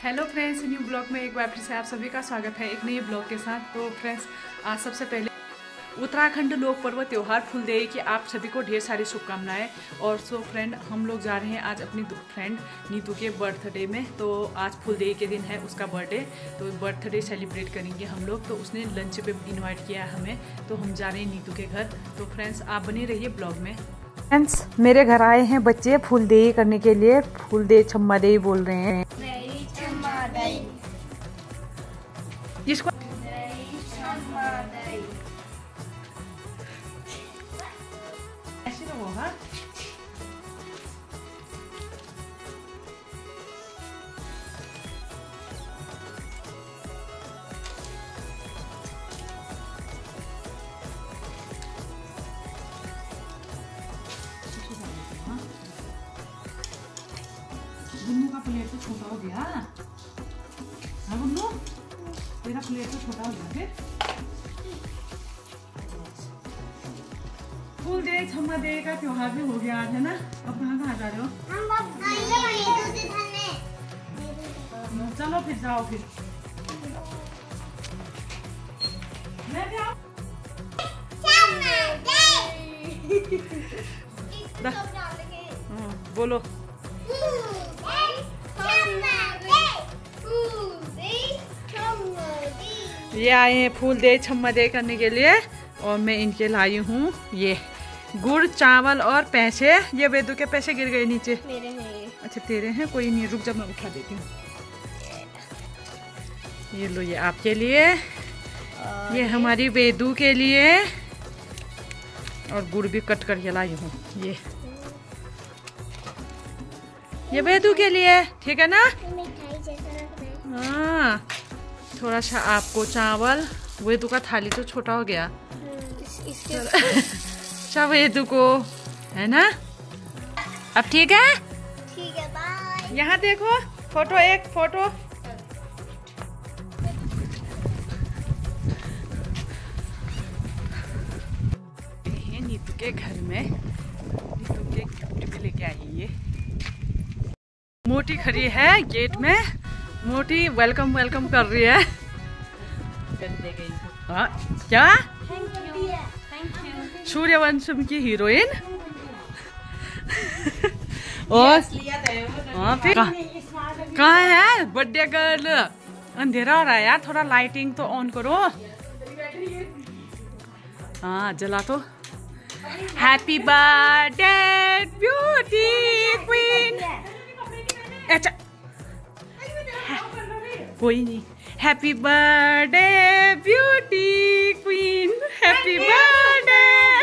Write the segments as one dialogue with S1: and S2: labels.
S1: Hello friends, new blog में एक बार फिर से आप सभी का स्वागत है एक नए ब्लॉग के साथ। तो फ्रेंड्स, आज सबसे पहले उत्तराखंड लोक पर्व त्यौहार फूलदेई की आप सभी को ढेर सारी शुभकामनाएं। और सो फ्रेंड, हम लोग जा रहे हैं आज अपनी फ्रेंड नीतू के बर्थडे में। तो आज फूलदेई के दिन है उसका बर्थडे, तो बर्थडे सेलिब्रेट करेंगे हम लोग। तो उसने लंच पे इनवाइट किया है हमें, तो हम जा रहे हैं नीतू के घर। तो फ्रेंड्स, आप बने रहिए ब्लॉग में। फ्रेंड्स, मेरे घर आए हैं बच्चे फूलदेई करने के लिए। फूलदेई छम्मा देई बोल रहे हैं इसको। ऐसे तो होगा। गुन्नू का प्लेट तो छोटा हो गया। हाँ गुन्नू, तेरा प्लेट तो छोटा हो गया। फिर फूलदेई छम्मा देई का त्योहार भी हो गया आज, है ना। अब कहाँ जा रहे हो? चलो फिर जाओ। फिर मैं भी आऊँ। बोलो। ये आए हैं फूलदेई छम्मा देई करने के लिए, और मैं इनके लाई हूँ ये गुड़, चावल और पैसे। ये वेदू के पैसे गिर गए नीचे। मेरे हैं। अच्छा तेरे हैं, कोई नहीं, रुक जा मैं उठा देती हूँ। ये लो, ये आपके लिए, ये हमारी वेदू के लिए, और गुड़ भी कट कर लाई हूँ। ये वेदू के लिए, ठीक है ना। हाँ, थोड़ा सा आपको चावल। वेदू का थाली तो छोटा हो गया। अच्छा वेदू को, है ना। अब ठीक है। ठीक है, बाय। यहाँ देखो फोटो, एक फोटो। नीतू के घर में नीतू के गिफ्ट भी लेके आई। ये मोटी खड़ी है गेट में। मोटी वेलकम वेलकम कर रही है। हाँ, क्या सूर्यवंशम की हीरोइन। और हाँ, फिर कहाँ है बर्थडे गर्ल? अंधेरा हो रहा है यार, थोड़ा लाइटिंग तो ऑन करो। हाँ, जला तो। Happy birthday beauty queen. अच्छा कोई नहीं। Happy birthday beauty queen, happy birthday.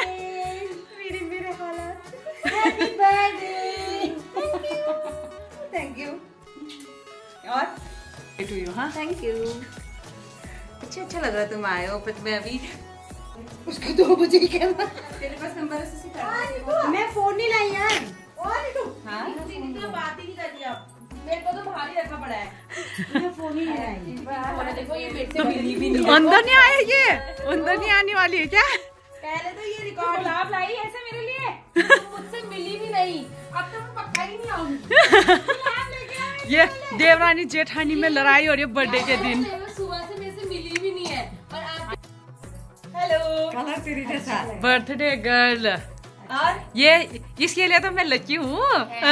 S1: Happy birthday. Thank you. और टू यू। हाँ, थैंक यू। अच्छा लग रहा तुम आए हो, पर मैं अभी उसको 2 बजे ही कहना। तेरे पास नंबर है? मैं फोन नहीं लाई यार। हाँ, बात ही नहीं कर रही आप। मेरे को तो बाहर ही रखा पड़ा है। मैं फोन ही नहीं लाई। देखो ये मेरे से मिली भी नहीं। अंदर नहीं आए, ये अंदर नहीं आने वाली है क्या? पहले तो ये रिकॉर्ड गुलाब लाई ऐसे मेरे लिए, मुझसे मिली भी नहीं। अब तो मैं पक्का ही नहीं आऊंगी। ये देवरानी जेठानी में लड़ाई हो रही है बर्थडे के दिन। सुबह से मेरे से मिली भी नहीं है। और आप हेलो, कलर तेरी जैसा बर्थडे गर्ल। और ये इसके लिए तो मैं लकी हूँ।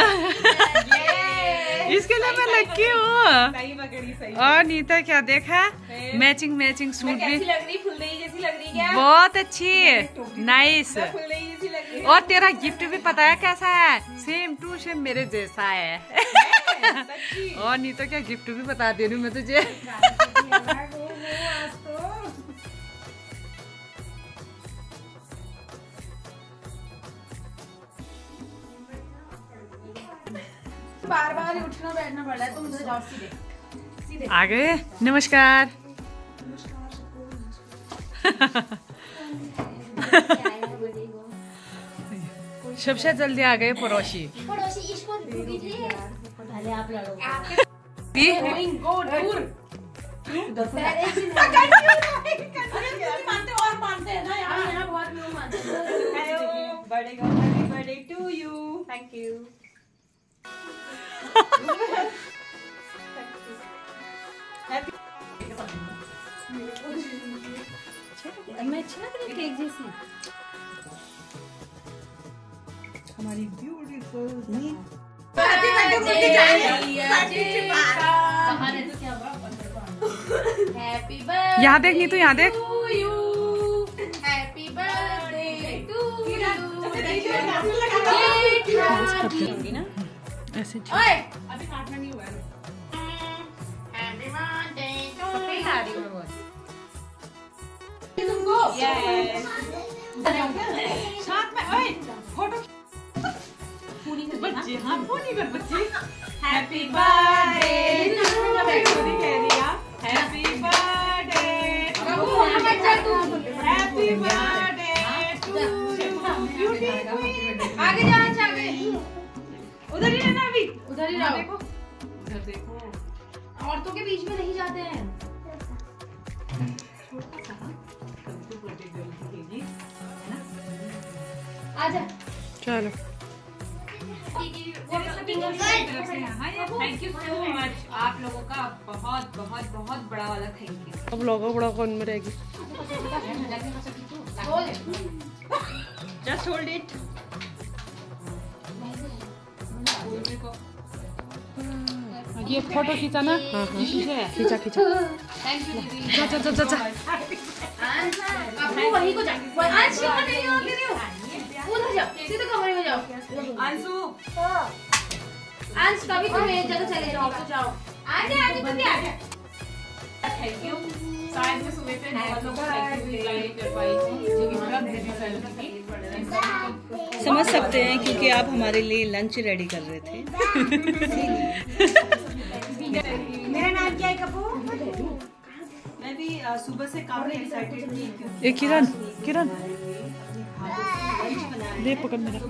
S1: इसके लिए मैं लकी हूँ। और नीता क्या देखा, मैचिंग मैचिंग सूट भी लग रही, फुलदेई जैसी लग रही क्या? बहुत अच्छी, नाइस। और तेरा गिफ्ट भी पता है कैसा है? सेम टू सेम मेरे जैसा है। और नीता क्या गिफ्ट भी बता दे रही हूँ मैं तुझे। बार बार उठना बैठना पड़ रहा है, तो मुझे जाओ सीधे आ गए। नमस्कार। सबसे जल्दी आ गए पड़ोसी। इसको आप मानते हैं ना यहाँ बहुत लोग मानते हैं। Birthday to you. Thank you. मैं अच्छी लग रही केक जैसी।
S2: हमारी ब्यूटीफुल
S3: यहाँ देख, नहीं तो यहाँ देख।
S1: हैप्पी बर्थडे टू यू ना
S3: ऐसे
S1: अभी काटना नहीं हुआ है। Happy birthday to you. आ रही हूँ मैं बहुत। तुमको यस साथ में ओए फोटो पूरी कर बच्चे। हाँ पूरी कर बच्चे। Happy birthday to you. कह दिया happy birthday happy birthday to you. आगे जा आगे उधर ही रहना अभी। उधर ही रहो। देखो उधर देखो। औरतों के बीच में नहीं जाते हैं। छोटा सा बर्थडे गर्ल की है ना। आजा
S3: चलो।
S1: Thank you so much. आप लोगों का बहुत बहुत बहुत बड़ा वाला थैंक यू।
S3: अब लोगों बड़ा कौन में रहेगी?
S1: Just hold it.
S3: ये फोटो खींचा ना? हाँ हाँ खींचा खींचा।
S1: थैंक यू दीदी।
S3: जा जा जा जा।
S1: आपको वहीं को जाओ। अंश यहाँ नहीं हो रहे हो। उधर जाओ सीधे कमरे में जाओ। अंशु अंश कभी तुम एक जगह चले जाओ तो जाओ। आजा आजा तुम भी आजा। Thank you. शायद से सुबह से बहुत लोग थैंक यू नहीं कर पाई जो कि मतलब दीदी थी।
S2: समझ सकते हैं क्योंकि आप हमारे लिए लंच रेडी कर रहे थे।
S1: मेरा नाम क्या है कपूर?
S2: मैं भी सुबह से काफी एक्साइटेड थी।
S3: ए किरण किरण दे पकड़ मेरा।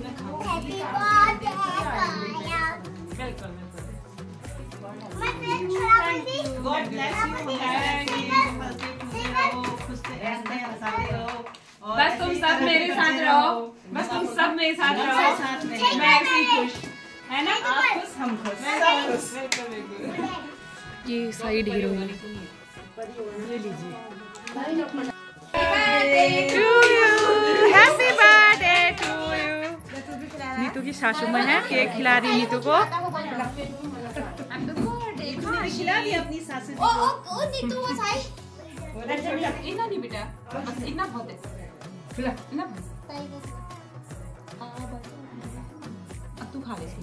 S2: God bless you.
S1: बस तुम सब मेरे साथ रहो। बस तुम सब मेरे साथ रहो। मैं ऐसे ही खुश है ना।
S2: आप खुश हम खुश।
S3: ये side heroine. Happy birthday to you. Neetu की सासू माँ है, केक खिला रही नीतू को।
S2: खिला दी अपनी सासू
S1: ओ नीतू बस आई। इतना नहीं बेटा, बस इतना बहुत है। खिला इतना। अब तू खा ले इसको।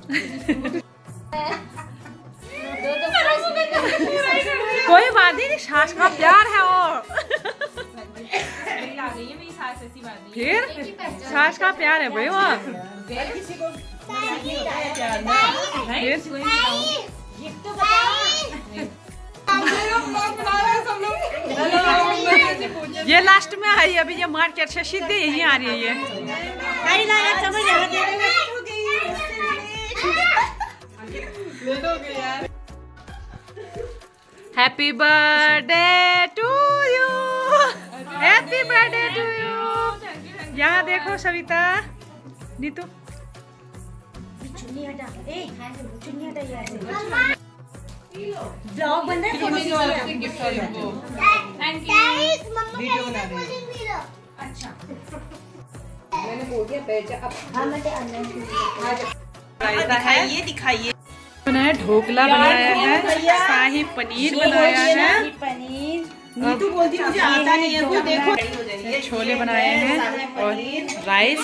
S3: कोई बात नहीं, सास का प्यार है। और
S1: मेरी आ गई है मेरी सास, ऐसी बात नहीं।
S3: फिर सास का प्यार है भाई। वहाँ
S2: किसी को
S3: ये लास्ट में आई। अभी ये मार्केट से सीधे यहीं आ रही है ये। Happy birthday to you. Happy birthday to you. यहाँ देखो सविता नीतू।
S2: ब्लॉग बन रहा है।
S1: Gift thank you.
S2: वीडियो बना रही है।
S1: अच्छा मैंने बोल दिया बैठ जा। अब
S2: दिखाइए दिखाइए।
S3: बनाया ढोकला बनाया है, शाही पनीर बनाया है,
S2: पनीर। नीतू बोलती मुझे आता नहीं है। वो देखो
S3: छोले बनाए हैं और राइस।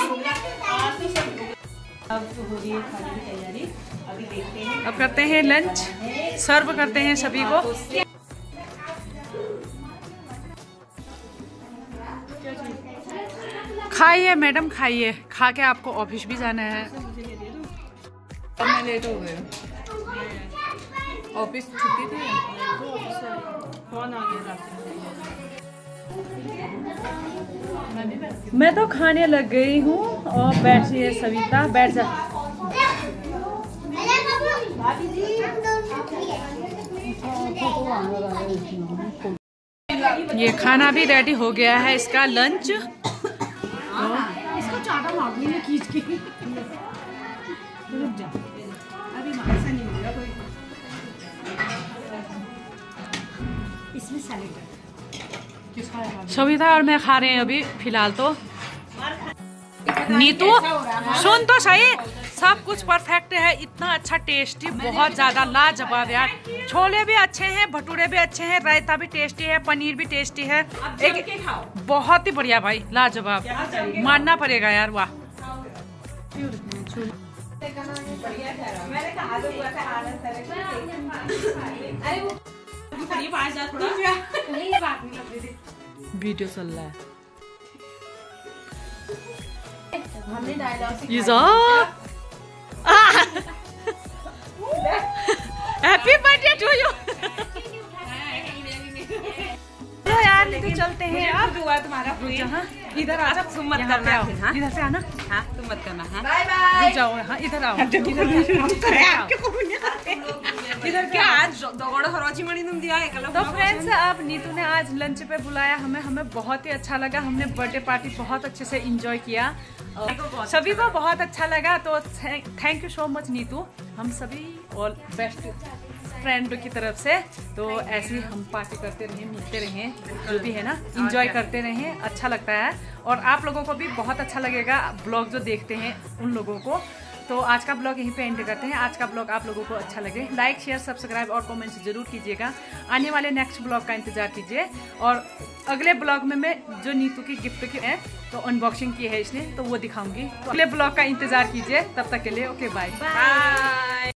S2: अब हो रही है खाने की तैयारी। अभी देखते हैं।
S3: अब करते हैं लंच, सर्व करते हैं सभी को। खाइए मैडम खाइए, खा के आपको ऑफिस भी जाना है।
S1: अब मैं लेट हो गई। ऑफिस छुट्टी थी।
S2: कौन आ गया?
S3: मैं तो खाने लग गई हूँ। और बैठी है सविता, बैठ जा। ये खाना भी रेडी हो गया है, इसका लंच।
S2: इसको चाटा मारनी है खींच के। रुक जा, अभी ऐसा नहीं होगा कोई। इसमें सैलेड
S3: सविता और मैं खा रहे हैं अभी फिलहाल तो। नीतू सुन तो सही, सब कुछ परफेक्ट है, इतना अच्छा टेस्टी, बहुत ज्यादा लाजवाब यार। छोले भी अच्छे हैं, भटूरे भी अच्छे हैं, रायता भी टेस्टी है, पनीर भी टेस्टी है, एक बहुत ही बढ़िया भाई, लाजवाब, मानना पड़ेगा यार, वाह। वीडियो चल रहा है। Happy birthday to you. तो यार नीतू चलते हैं अब।
S1: दुआ तुम्हारा
S3: इधर आ जाओ,
S1: तुम मत करना,
S3: इधर से आना।
S1: हाँ तुम मत करना। Bye bye.
S3: जाओ, हाँ इधर आओ।
S1: इधर क्या आज दगड़ हरोची मणि तुम दिया है।
S3: तो फ्रेंड्स, अब नीतू ने आज लंच पे बुलाया हमें बहुत ही अच्छा लगा। हमने बर्थडे पार्टी बहुत अच्छे से एंजॉय किया, सभी को बहुत अच्छा लगा। तो thank you so much Neetu, हम सभी ऑल बेस्ट फ्रेंड की तरफ से। तो ऐसे ही हम पार्टी करते रहें, मिलते रहें, जो भी है ना, एंजॉय करते रहें, अच्छा लगता है। और आप लोगों को भी बहुत अच्छा लगेगा ब्लॉग जो देखते हैं उन लोगों को। तो आज का ब्लॉग यहीं पे एंड करते हैं। आज का ब्लॉग आप लोगों को अच्छा लगे, लाइक शेयर सब्सक्राइब और कमेंट्स जरूर कीजिएगा। आने वाले नेक्स्ट ब्लॉग का इंतजार कीजिए। और अगले ब्लॉग में मैं जो नीतू की गिफ्ट की है तो अनबॉक्सिंग की है इसने, तो वो दिखाऊंगी। तो अगले ब्लॉग का इंतजार कीजिए, तब तक के लिए ओके बाय बाय।